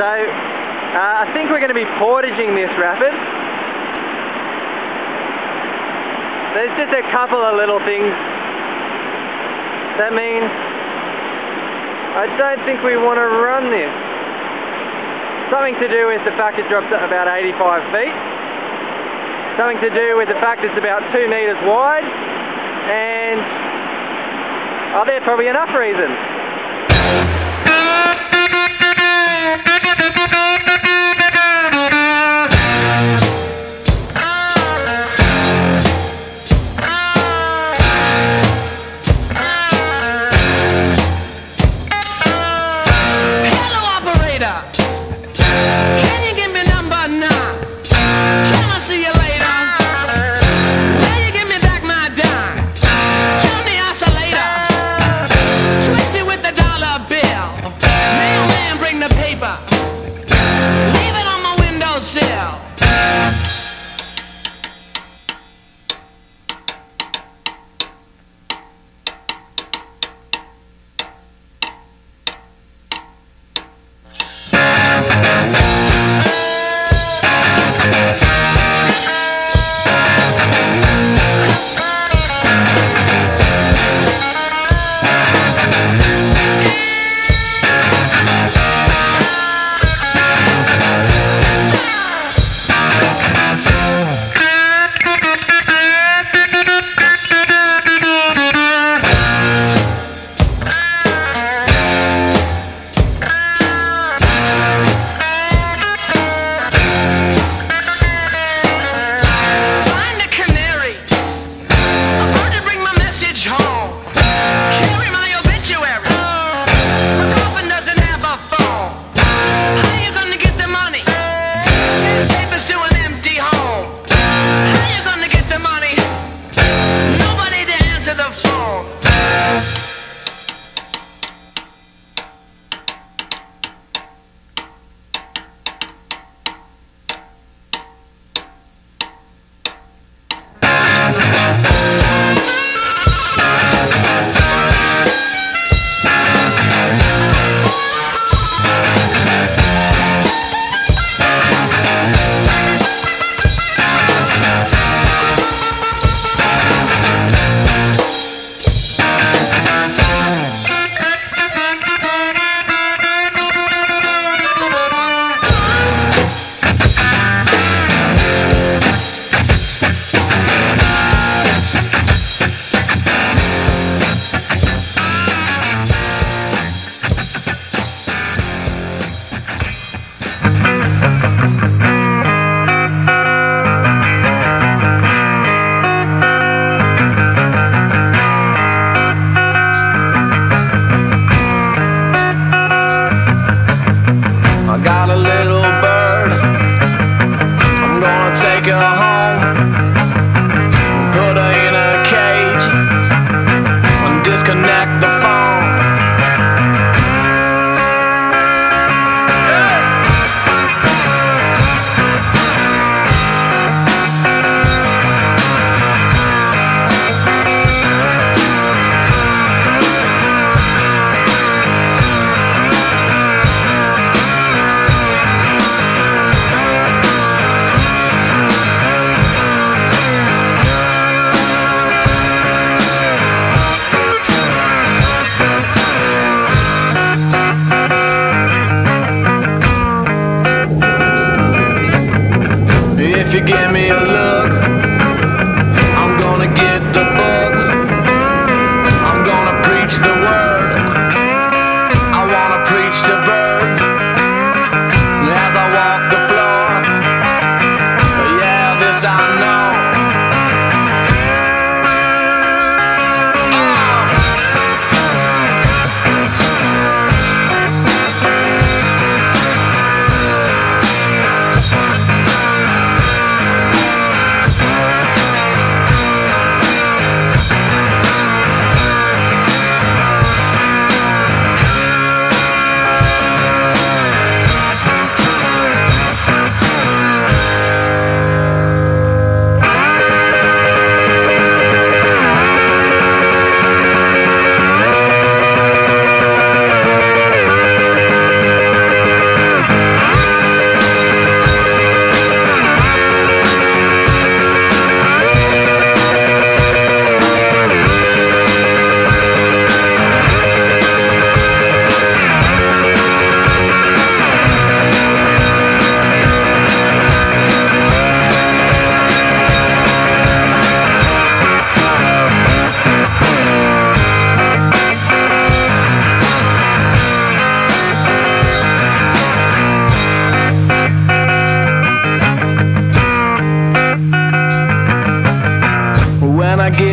So I think we're going to be portaging this rapid. There's just a couple of little things that mean I don't think we want to run this. Something to do with the fact it drops at about 85 feet. Something to do with the fact it's about 2 meters wide. And there are probably enough reasons.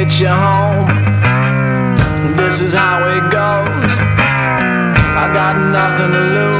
get you home. This is how it goes. I got nothing to lose.